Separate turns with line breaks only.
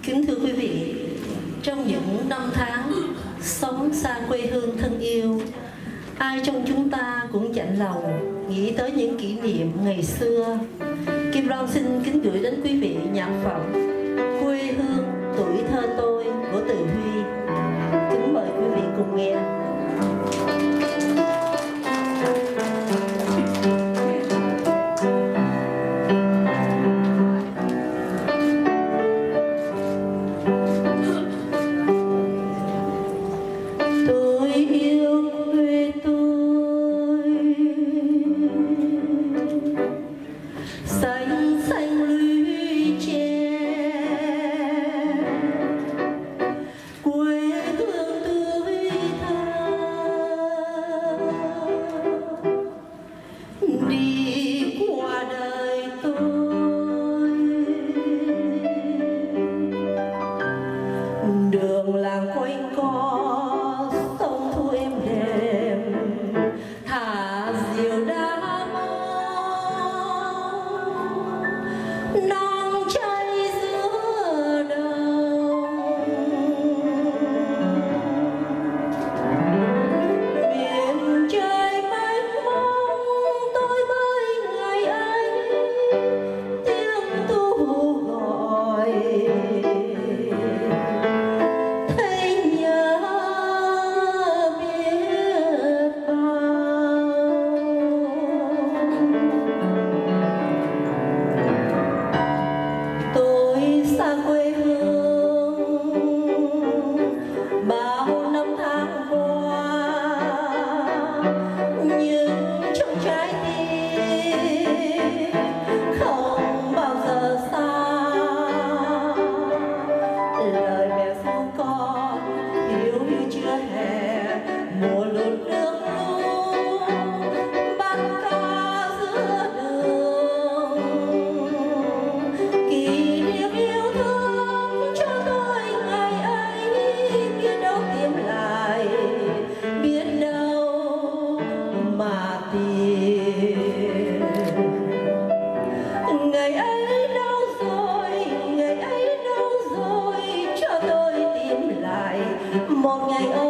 Kính thưa quý vị, trong những năm tháng sống xa quê hương thân yêu, ai trong chúng ta cũng chạnh lòng nghĩ tới những kỷ niệm ngày xưa. Kim Loan xin kính gửi đến quý vị nhạc phẩm Quê hương tuổi thơ tôi của Từ Huy. Kính mời quý vị cùng nghe. Đường làng quanh co sông thu êm đềm, thả diều đá mong nắng cháy giữa đồng. Miền trời mênh mông tôi với ngày ấy, tiếng tu gọi mùa lụt nước lũ bắt cá giữa đường, kỷ niệm yêu thương cho tôi ngày ấy biết đâu tìm lại, biết đâu mà tìm. Ngày ấy đâu rồi, ngày ấy đâu rồi, cho tôi tìm lại một ngày ơi